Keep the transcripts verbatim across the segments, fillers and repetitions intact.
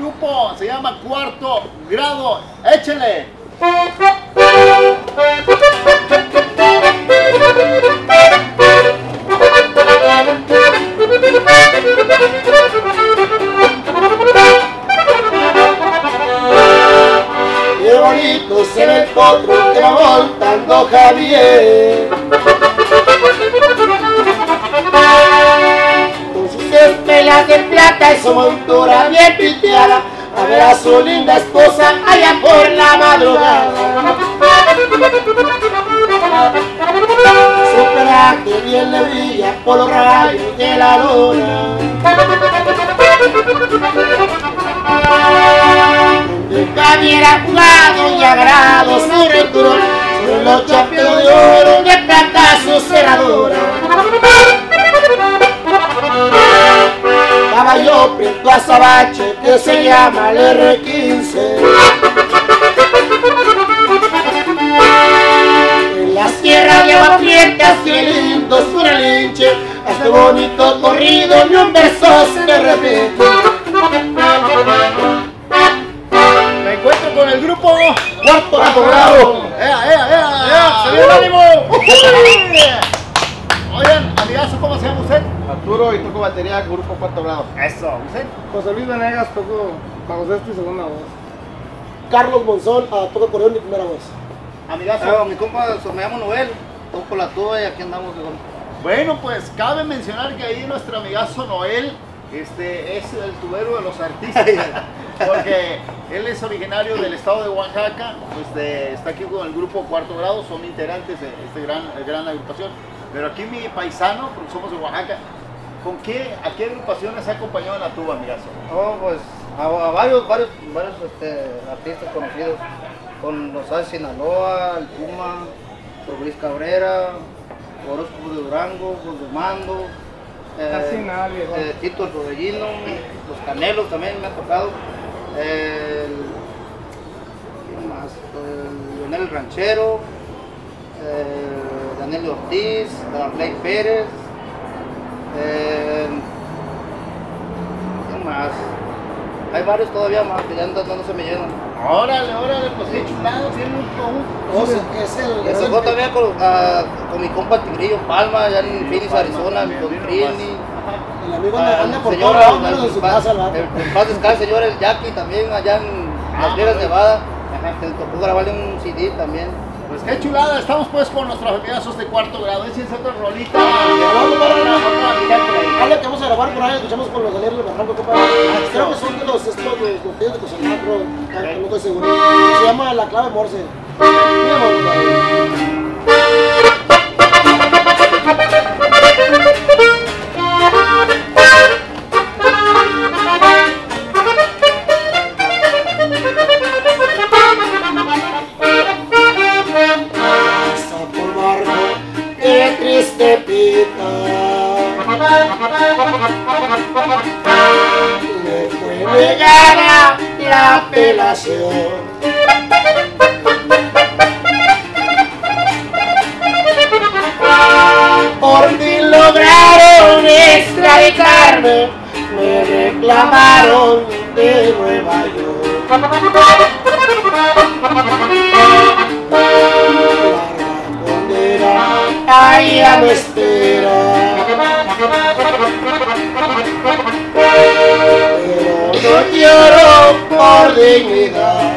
grupo se llama Cuarto Grado. ¡Échenle! Qué bonito se ve el potro que va montando Javier, con sus espelas de plata y su montura bien piteada, a ver a su linda esposa allá por la madrugada. Su traje bien le brilla por los rayos de la luna, donde Javier ha jugado y agrado su cinturón, sobre los chapeos de oro de plata su cerradura. Caballo prieto azabache que se llama el erre quince, en las tierras de agua prieta, qué lindo su relinche, a este bonito corrido ni un verso se le repite. Me encuentro con el grupo Cuarto Grado. ¡Ea, ea, ea! ¡Ea! ¡Se vio el ánimo! Oigan, amigazo, ¿cómo se llama usted? Arturo, y toco batería, grupo Cuarto Grado. Eso, ¿usted? José Luis Venegas, toco bajo sexto y segunda voz. Carlos Monzón, a toco acordeón y primera voz. Amigazo. Ah, mi compa, me llamo Noel, toco la tuba y aquí andamos. Bueno, pues cabe mencionar que ahí nuestro amigazo Noel este, es el tubero de los artistas, porque él es originario del estado de Oaxaca, pues de, está aquí con el grupo Cuarto Grado, son integrantes de esta gran, gran agrupación, pero aquí mi paisano, porque somos de Oaxaca, ¿con qué, a qué agrupaciones ha acompañado en la tuba, amigazo? Oh, pues a, a varios, varios, varios este, artistas conocidos, con los A de Sinaloa, el Puma, Luis Cabrera, Horóscopo de Durango, los de Mando, eh, Casi nadie, ¿no? eh, Tito el Rodellino, los Canelos también me ha tocado, eh, el, ¿quién más? El Leonel el Ranchero, eh, Daniel Ortiz, Darley Pérez, eh, ¿quién más? Hay varios todavía más que ya no, no se me llenan. Órale, órale, pues qué chulado, tiene un, un, O sea, es el, Me es tocó el también con, ah, con mi compa Tigrillo Palma, allá en Phoenix, Arizona, Mira, con mira Trini. nomás. el amigo Ah, anda, anda por señor, todo lado, el- menos en su el- casa, el vato. el- En paz descanse, señor, el Jackie también, allá en Ah, Las Vegas, muy bien. Nevada. Me tocó grabarle un ce de también. Pues qué chulada, estamos pues con nuestros amigazos de Cuarto Grado, échense otra rolita. Vamos, vamos, vamos. Otra amiga por ahí. Dale, que vamos a grabar por ahí, escuchamos con los Daniel del Barranco, compa. Creo que son de los, estos, los botellos de Cosalá, pero no estoy seguro. Se llama La Clave Morse. Mira, compa. Pasa por barco, qué triste pita. Le fue negada la apelación. Por fin lograron extraditarme, me reclamaron de Nueva York. La condena ahí ya me espera, pero no lloro por dignidad.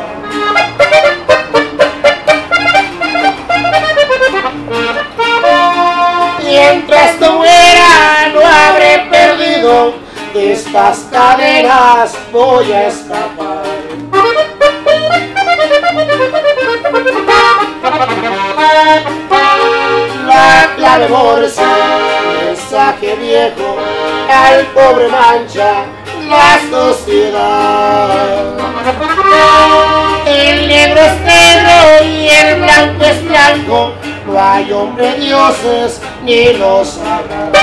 Mientras no muera no habré perdido, de estas cadenas voy a escapar. La clave morse, mensaje viejo, al pobre mancha la sociedad. El negro es negro y el blanco es blanco, no hay hombre dioses ni los sabrán.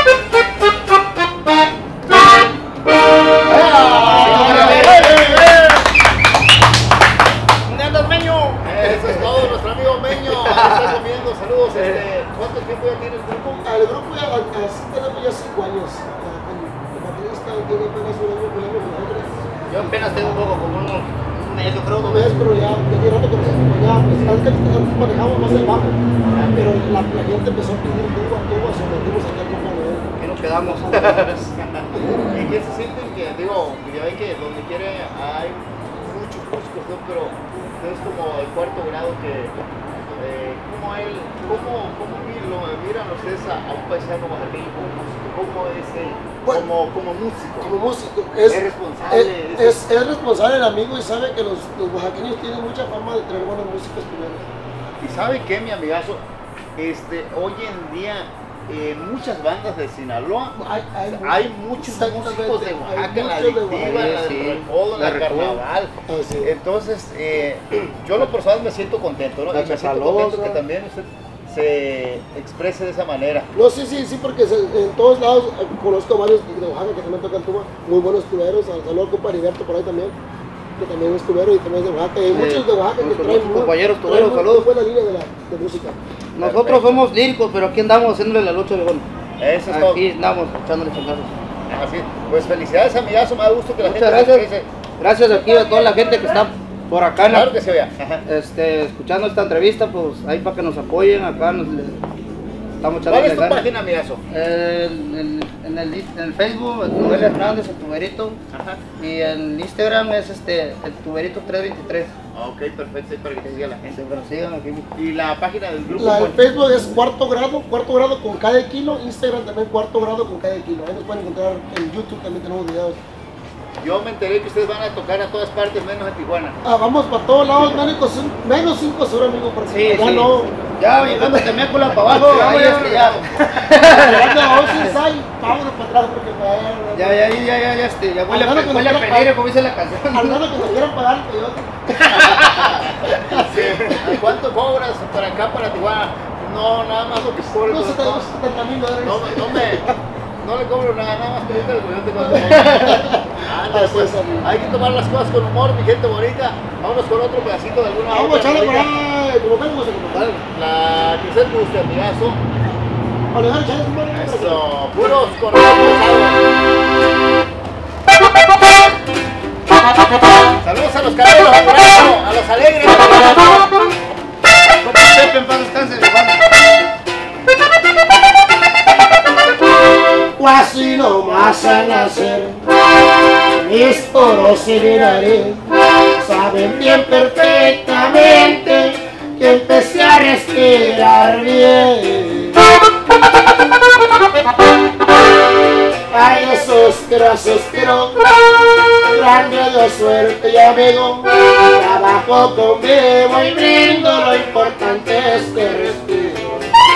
¿Dónde andas, Meño? Eso es todo, nuestro amigo Meño. Está comiendo, saludos. Este, ¿cuánto tiempo ya tienes grupo? Al grupo ya, así tenemos ya cinco años. El baterista tiene apenas un año con nosotros. Yo apenas tengo un poco, como unos un mes, yo creo, No dos ves, meses. pero ya, ya tiene rato que pues, ya, pues, es que antes manejamos más el bajo, pero la, la gente empezó a pedir tuba, tuba, se metimos aquí al compa Noel. Aquí nos quedamos. ¿Y qué se sienten que, digo, ya ven que donde quiere hay muchos músicos, ¿no? Pero es como el cuarto grado que, eh, ¿cómo él, cómo, cómo lo miran ustedes a, a un paisano oaxaqueño como músico? ¿Cómo es él? Bueno, como, como músico. Como músico, es, Es responsable, Es, es, es responsable el amigo y sabe que los, los oaxaqueños tienen mucha fama de tener buenos músicos primero. Y sabe qué, mi amigazo, este, hoy en día eh, muchas bandas de Sinaloa, Hay, hay, hay muchos exactamente, músicos de hay Oaxaca, en la muchos de adictiva, en la Oaxaca. del Sí, recodo, en la la recodo. carnaval. Así es. Entonces, eh, yo lo personal me siento contento, ¿no? La Y me siento Chapalosa. contento que también usted se exprese de esa manera. No, sí, sí, sí, porque se- en todos lados eh, conozco varios de Oaxaca que también tocan tuba, muy buenos tuberos, al saludo al compa Heriberto por ahí también, que también es tubero y también es de Oaxaca, y hay Sí, muchos de Oaxaca que nuestros traen muchos muy, compañeros traen tuberos, muy- saludos. muy buena línea de, la, de música. Nosotros Perfecto. somos líricos, pero aquí andamos haciéndole la lucha, viejón. Eso es todo. Aquí andamos echándole chingazos. Así, pues felicidades, amigazo, me da gusto que la Muchas gente se gracias. exprese. Gracias aquí a toda la gente que está por acá, ¿no? Claro que se vea. Ajá. este, escuchando esta entrevista, pues ahí para que nos apoyen, acá nos le- estamos echando ¿Cuál es tu página, amigazo? En el, en, el, en el Facebook, el Noel Hernández, el tuberito, Ajá. y en Instagram es este, el tuberito tres veintitrés. Ok, perfecto, para que te siga la gente. Este, pero sigan aquí. Y la página del grupo. La, el ¿cuál? Facebook es cuarto grado, cuarto grado con cada kilo, Instagram también cuarto grado con cada kilo, ahí nos pueden encontrar en YouTube, también tenemos videos. Yo me enteré que ustedes van a tocar a todas partes menos en Tijuana. Ah, vamos para todos lados, menos, menos cinco sur, amigo, porque Sí, ya sí. no. Ya llegando Temécula para abajo, Sí, ahí ya, es que ya. ya. Llegando a Oceanside, vámonos para atrás porque me Ya, ya, ya, ya, ya, ya, este, ya huele, Al grado a- que huele a nos quiera peligro, pagar. como dice la canción. al menos que nos quieran pagar el peyote. Sí. ¿Cuánto cobras para acá, para Tijuana? No, nada más lo que cobro. No No, se te dio setenta mil dólares. no, no me... No le cobro nada, nada más pregúntale al coyote cuánto cobra. Ándale, Así pues, es, amigo. hay que tomar las cosas con humor, mi gente bonita. Vámonos con otro pedacito de alguna Vamos a otra echarle por rolita. ahí, como que vamos a comentar. La que usted guste, amigazo. Alejar, echarle su mano. Eso, puros correos pesados. Saludos a los caballeros, a los alegres. Compa Pepe, en paz descanse, viejón. O así nomás a nacer, mis poros y mi nariz saben bien perfectamente que empecé a respirar bien. Ay, suspiro, suspiro, grande de suerte y amigo, trabajo conmigo y brindo, lo importante es que respiro.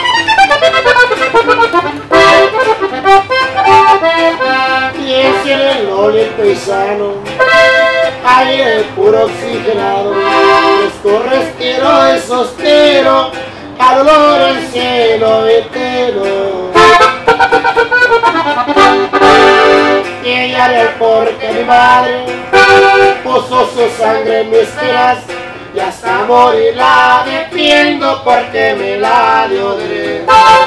Piensa en el loli el paisano, aire puro oxigenado, fresco respiro y sospiro, al olor al cielo entero. Y ella el porque mi madre puso su sangre en mis venas y hasta morir la defiendo porque me la dio de.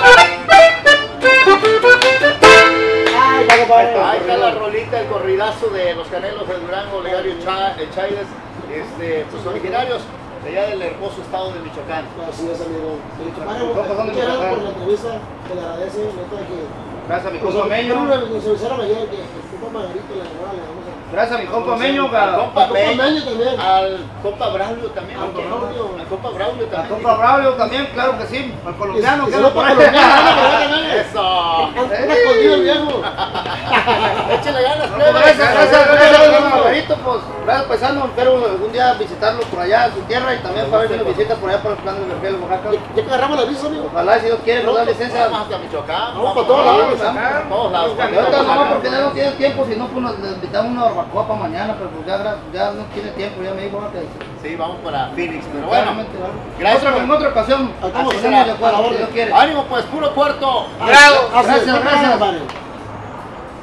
Ay, ya, compadre. Ahí está la rolita, el corridazo de los Canelos de Durango, Legario Cha- eh, Chaides, este, pues originarios de allá del hermoso estado de Michoacán. Así es, amigo. Compa, ¿dónde Muchas gracias está? por la entrevista, te la agradece, neta que... Gracias a mi Pues, compa Meño. una supervisora mayor que el compa Margarito le agarraba, le vamos a... Gracias a mi compa Meño. Al a- compa Al compa Meño, Meño también. al compa Braulio también. Al ¿por qué no? Braulio. Al compa Braulio Al también. compa Braulio también, claro que sí. Al colombiano, Y- y que si anda no, por para ahí. colombiano, anda por ahí también. Eso. Anda escondido el viejo. Échale ganas, No, plebe. pues, gracias, gracias, gracias, gracias, Margarito, pues, gracias paisano, espero algún día visitarlo por allá en su tierra y también para ver si nos visita por allá por los planes de Vergel, Oaxaca. Ya ya que agarramos la visa, amigo. Ojalá, si Dios quiere, nos da licencia. Vamos hasta Michoacán. Vamos para todos lados, vamos a todos lados. Y ahorita nomás porque ya no tiene tiempo, si no, pues nos le invitamos una barbacoa para mañana, pero pues ya, gra- ya no tiene tiempo, ya me dijo que... Sí, vamos para Phoenix, pero bueno. Claramente, ¿verdad? gracias Otra- por- en otra ocasión, Aquí nos será, ponemos de a la acuerdo, si orden. Dios quiere. Ánimo pues, puro cuarto. Grado. Así es, Gracias, gracias. compadre.